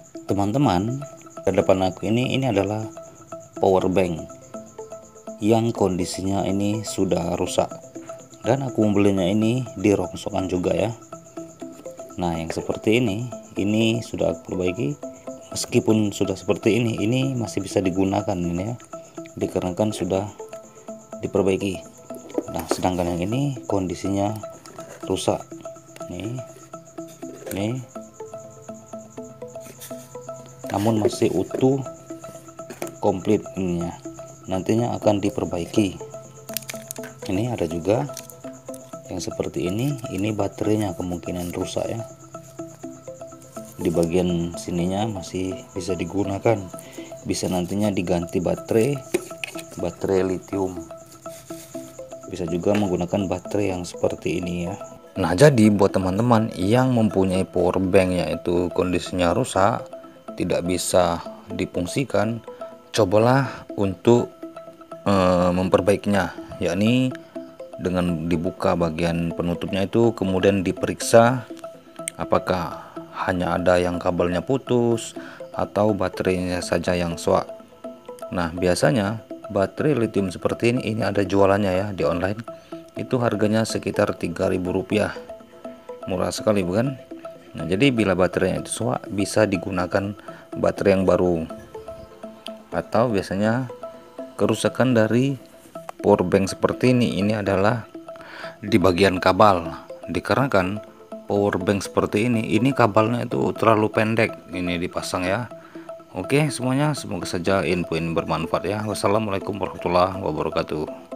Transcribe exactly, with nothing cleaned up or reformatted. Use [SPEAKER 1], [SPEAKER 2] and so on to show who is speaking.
[SPEAKER 1] Teman-teman, di depan aku ini ini adalah power bank yang kondisinya ini sudah rusak, dan aku membelinya ini di rongsokan juga ya. Nah, yang seperti ini ini sudah aku perbaiki. Meskipun sudah seperti ini ini masih bisa digunakan ini ya, dikarenakan sudah diperbaiki. Nah, sedangkan yang ini kondisinya rusak nih nih namun masih utuh komplit ininya, nantinya akan diperbaiki. Ini ada juga yang seperti ini ini baterainya kemungkinan rusak ya, di bagian sininya masih bisa digunakan, bisa nantinya diganti baterai baterai lithium, bisa juga menggunakan baterai yang seperti ini ya. Nah, jadi buat teman-teman yang mempunyai power bank yaitu kondisinya rusak, tidak bisa difungsikan, cobalah untuk e, memperbaikinya, yakni dengan dibuka bagian penutupnya itu, kemudian diperiksa apakah hanya ada yang kabelnya putus atau baterainya saja yang swak. Nah, biasanya baterai lithium seperti ini ini ada jualannya ya di online, itu harganya sekitar tiga ribu rupiah, murah sekali bukan? Nah, jadi bila baterainya itu swak bisa digunakan baterai yang baru, atau biasanya kerusakan dari power bank seperti ini ini adalah di bagian kabel, dikarenakan power bank seperti ini ini kabelnya itu terlalu pendek ini dipasang ya. Oke semuanya, semoga saja info ini bermanfaat ya. Wassalamualaikum warahmatullahi wabarakatuh.